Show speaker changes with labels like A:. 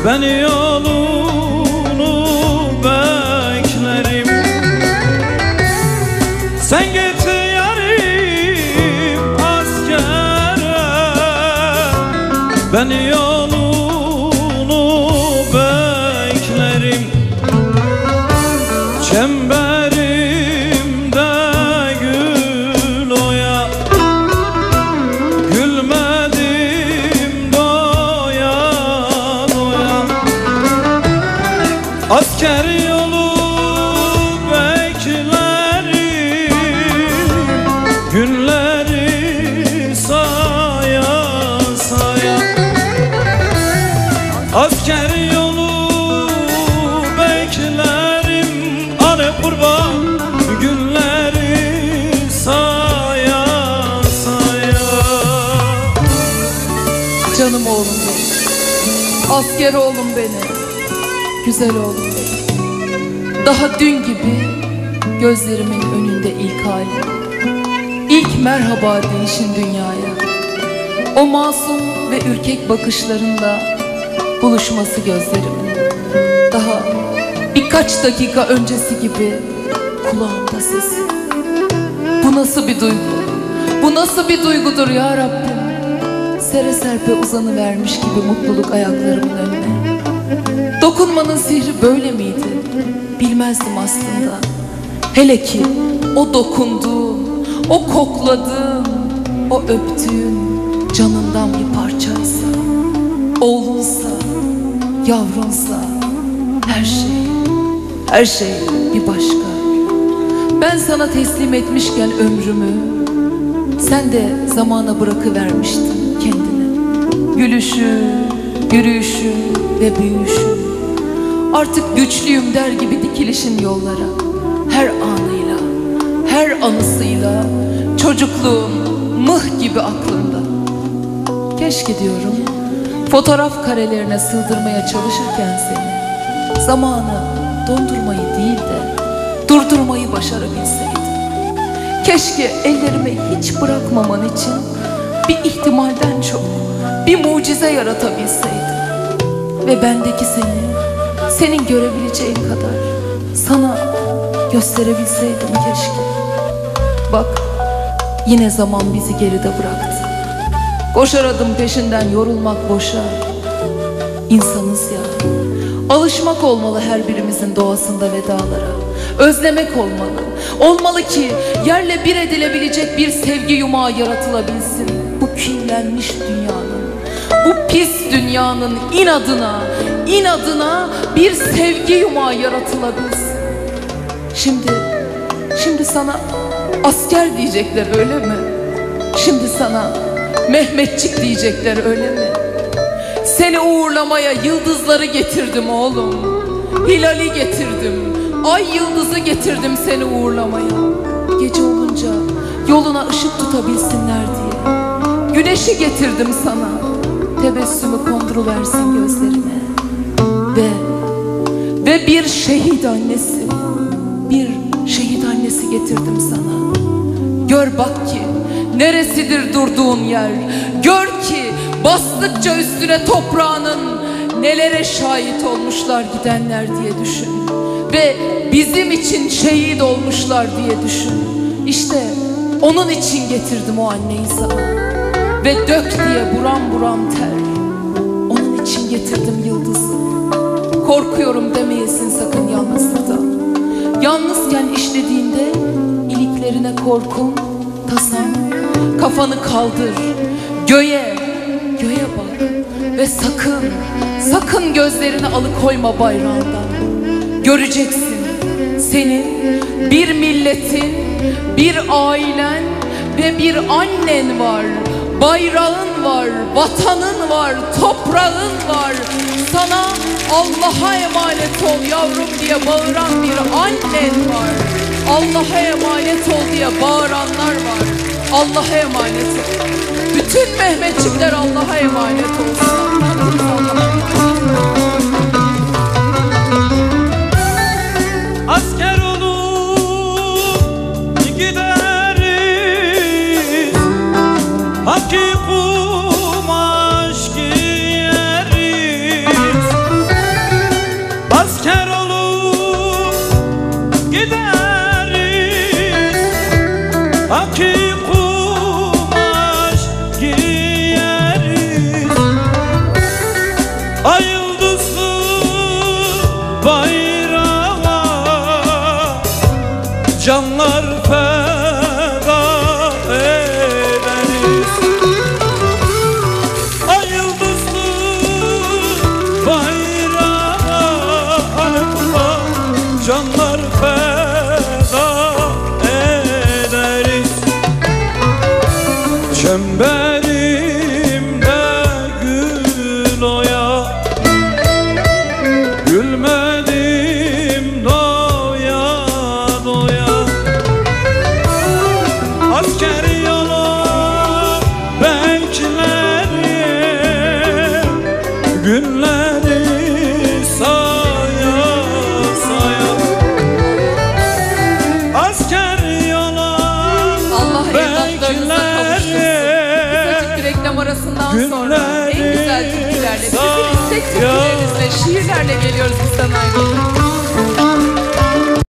A: Ben yolunu beklerim. Sen git yarim askere, ben yolunu beklerim. Çemberimde gül oya, gülmedim doya doya. Asker yolu beklerim, günleri saya saya. Asker yolu beklerim, anı kurban, günleri saya saya.
B: Canım oğlum benim, asker oğlum benim, güzel oğlum benim. Daha dün gibi gözlerimin önünde ilk hali, İlk merhaba deyişin dünyaya, o masum ve ürkek bakışlarında buluşması gözlerimin. Daha birkaç dakika öncesi gibi kulağımda sesi. Bu nasıl bir duygu? Bu nasıl bir duygudur ya Rabbim? Sere serpe uzanıvermiş gibi mutluluk ayaklarımın önüne. Dokunmanın sihri böyle miydi? Bilmezdim aslında. Hele ki o dokunduğum, o kokladığım, o öptüğün canından bir parçaysa, oğlunsa, yavrunsa, her şey bir başka. Ben sana teslim etmişken ömrümü, sen de zamana bırakıvermiştin kendini. Gülüşü, yürüyüşü ve büyüyüşü, artık güçlüyüm der gibi dikilişin yollara, her anıyla, her anısıyla çocukluğun mıh gibi aklımda. Keşke diyorum, fotoğraf karelerine sığdırmaya çalışırken seni, zamanı dondurmayı değil de durdurmayı başarabilseydim. Keşke ellerimi hiç bırakmaman için bir ihtimalden çok bir mucize yaratabilseydim. Ve bendeki senin görebileceğin kadar sana gösterebilseydim keşke. Bak, yine zaman bizi geride bıraktı. Koşar adım peşinden yorulmak boşa. İnsanız ya, alışmak olmalı her birimizin doğasında vedalara. Özlemek olmalı. Olmalı ki yerle bir edilebilecek bir sevgi yumağı yaratılabilsin. Bu kirlenmiş dünyanın, bu pis dünyanın inadına bir sevgi yumağı yaratılabilsin. Şimdi sana asker diyecekler öyle mi? Şimdi sana Mehmetçik diyecekler öyle mi? Seni uğurlamaya yıldızları getirdim oğlum. Hilali getirdim, ay yıldızı getirdim seni uğurlamaya. Gece olunca yoluna ışık tutabilsinler diye. Güneşi getirdim sana, tebessümü konduruversin gözlerine. Ve bir şehit annesi getirdim sana. Gör bak ki neresidir durduğun yer. Gör ki bastıkça üstüne toprağının nelere şahit olmuşlar gidenler diye düşün. Ve bizim için şehit olmuşlar diye düşün. İşte onun için getirdim o anneyi sana. Ve dök diye buram buram ter, onun için getirdim yıldızı. Korkuyorum demeyesin sakın yalnızlıktan. Yalnızken işlediğinde iliklerine korkun, tasan. Kafanı kaldır, göğe bak. Ve sakın gözlerini alıkoyma bayrağından. Göreceksin senin bir milletin, bir ailen ve bir annen var. Bayrağın var, vatanın var, toprağın var. Sana Allah'a emanet ol yavrum diye bağıran bir annen var. Allah'a emanet ol diye bağıranlar var. Allah'a emanet ol. Bütün Mehmetçikler Allah'a emanet olsun.
A: Asker olup gideriz, Hakkı kumaş giyeriz. Çemberimde gül oya, gülmedim doya doya. Asker yolu beklerim, günleri saya saya. Asker yolu
B: Allah evlatlarınıza kavuştursun. Kısacık bir reklam arasından sonra en güzel türkülerle, sizin istek türkülerinizle, şiirlerle geliyoruz biz sana.